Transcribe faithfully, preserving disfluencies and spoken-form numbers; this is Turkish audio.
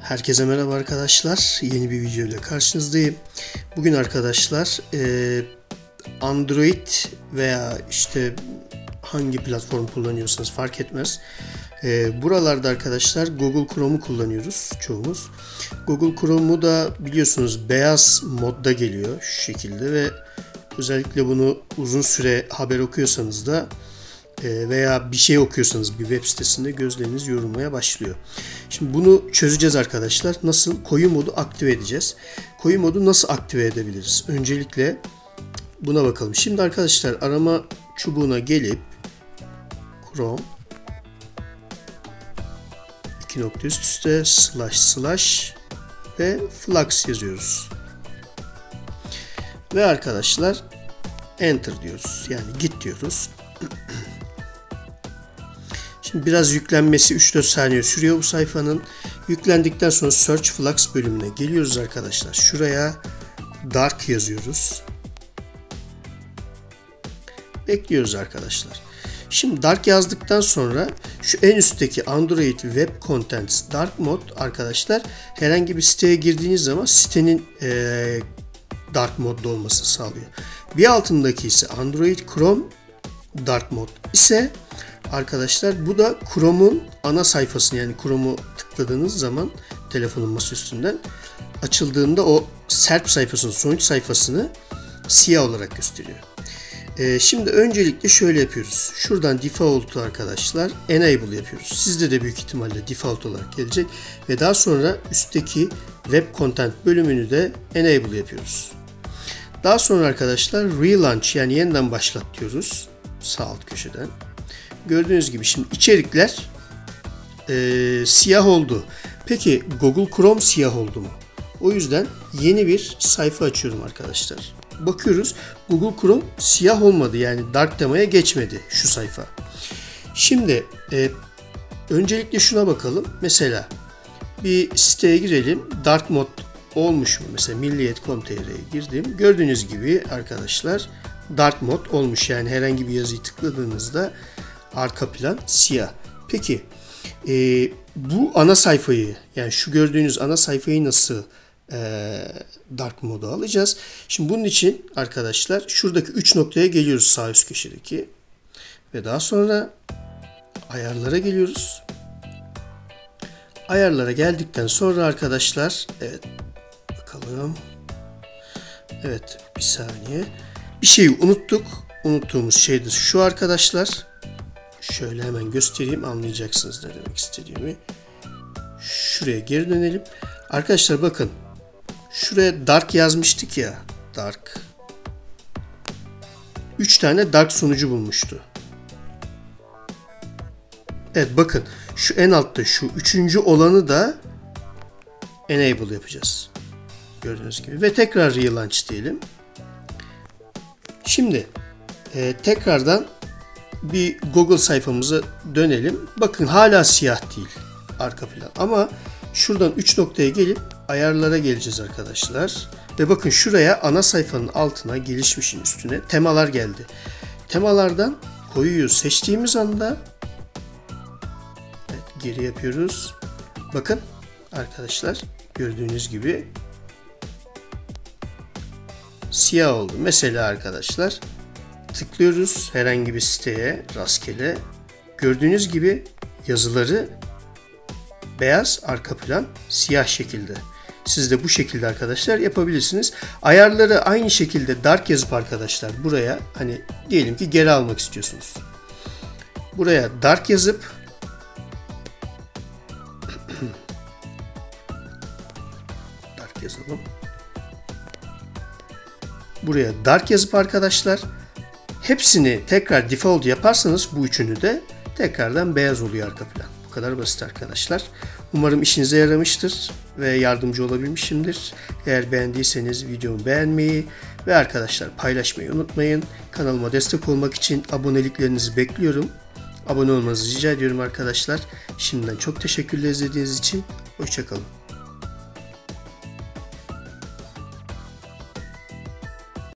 Herkese merhaba arkadaşlar. Yeni bir video ile karşınızdayım. Bugün arkadaşlar Android veya işte hangi platform kullanıyorsanız fark etmez. Buralarda arkadaşlar Google Chrome'u kullanıyoruz çoğumuz. Google Chrome'u da biliyorsunuz beyaz modda geliyor şu şekilde ve özellikle bunu uzun süre haber okuyorsanız da veya bir şey okuyorsanız bir web sitesinde gözleriniz yorulmaya başlıyor. Şimdi bunu çözeceğiz arkadaşlar. Nasıl? Koyu modu aktive edeceğiz. Koyu modu nasıl aktive edebiliriz? Öncelikle buna bakalım. Şimdi arkadaşlar arama çubuğuna gelip Chrome iki nokta üst üste slash slash ve flux yazıyoruz. Ve arkadaşlar enter diyoruz. Yani git diyoruz. Şimdi biraz yüklenmesi üç dört saniye sürüyor bu sayfanın. Yüklendikten sonra Search Flux bölümüne geliyoruz arkadaşlar. Şuraya Dark yazıyoruz. Bekliyoruz arkadaşlar. Şimdi Dark yazdıktan sonra şu en üstteki Android Web Contents Dark Mode arkadaşlar herhangi bir siteye girdiğiniz zaman sitenin ee, Dark Mode'da olmasını sağlıyor. Bir altındaki ise Android Chrome Dark Mode ise arkadaşlar bu da Chrome'un ana sayfasını, yani Chrome'u tıkladığınız zaman telefonun masaüstünden açıldığında o serp sayfasının sonuç sayfasını siyah olarak gösteriyor. Ee, şimdi öncelikle şöyle yapıyoruz. Şuradan default'u arkadaşlar enable yapıyoruz. Sizde de büyük ihtimalle default olarak gelecek ve daha sonra üstteki web content bölümünü de enable yapıyoruz. Daha sonra arkadaşlar relaunch, yani yeniden başlat diyoruz sağ alt köşeden. Gördüğünüz gibi şimdi içerikler e, siyah oldu. Peki Google Chrome siyah oldu mu? O yüzden yeni bir sayfa açıyorum arkadaşlar. Bakıyoruz Google Chrome siyah olmadı, yani dark temaya geçmedi şu sayfa. Şimdi e, öncelikle şuna bakalım. Mesela bir siteye girelim. Dark mode olmuş mu? Mesela milliyet nokta com nokta tr'ye girdim. Gördüğünüz gibi arkadaşlar dark mode olmuş. Yani herhangi bir yazıyı tıkladığınızda arka plan siyah. Peki e, bu ana sayfayı, yani şu gördüğünüz ana sayfayı nasıl e, dark moda alacağız? Şimdi bunun için arkadaşlar şuradaki üç noktaya geliyoruz, sağ üst köşedeki ve daha sonra ayarlara geliyoruz. Ayarlara geldikten sonra arkadaşlar evet bakalım. Evet bir saniye. Bir şeyi unuttuk. Unuttuğumuz şey de şu arkadaşlar. Şöyle hemen göstereyim, anlayacaksınız ne demek istediğimi. Şuraya geri dönelim. Arkadaşlar bakın. Şuraya dark yazmıştık ya. Dark. üç tane dark sonucu bulmuştu. Evet bakın. Şu en altta şu üçüncü olanı da enable yapacağız. Gördüğünüz gibi. Ve tekrar relaunch diyelim. Şimdi e, tekrardan bir Google sayfamıza dönelim. Bakın hala siyah değil arka plan. Ama şuradan üç noktaya gelip ayarlara geleceğiz arkadaşlar. Ve bakın şuraya ana sayfanın altına, gelişmişin üstüne temalar geldi. Temalardan koyuyu seçtiğimiz anda evet, geri yapıyoruz. Bakın arkadaşlar gördüğünüz gibi siyah oldu. Mesela arkadaşlar tıklıyoruz herhangi bir siteye rastgele. Gördüğünüz gibi yazıları beyaz, arka plan siyah şekilde. Siz de bu şekilde arkadaşlar yapabilirsiniz. Ayarları aynı şekilde dark yazıp arkadaşlar buraya, hani diyelim ki geri almak istiyorsunuz. Buraya dark yazıp dark yazalım. Buraya dark yazıp arkadaşlar hepsini tekrar default yaparsanız bu üçünü de tekrardan beyaz oluyor arka plan. Bu kadar basit arkadaşlar. Umarım işinize yaramıştır ve yardımcı olabilmişimdir. Eğer beğendiyseniz videomu beğenmeyi ve arkadaşlar paylaşmayı unutmayın. Kanalıma destek olmak için aboneliklerinizi bekliyorum. Abone olmanızı rica ediyorum arkadaşlar. Şimdiden çok teşekkürler izlediğiniz için. Hoşça kalın.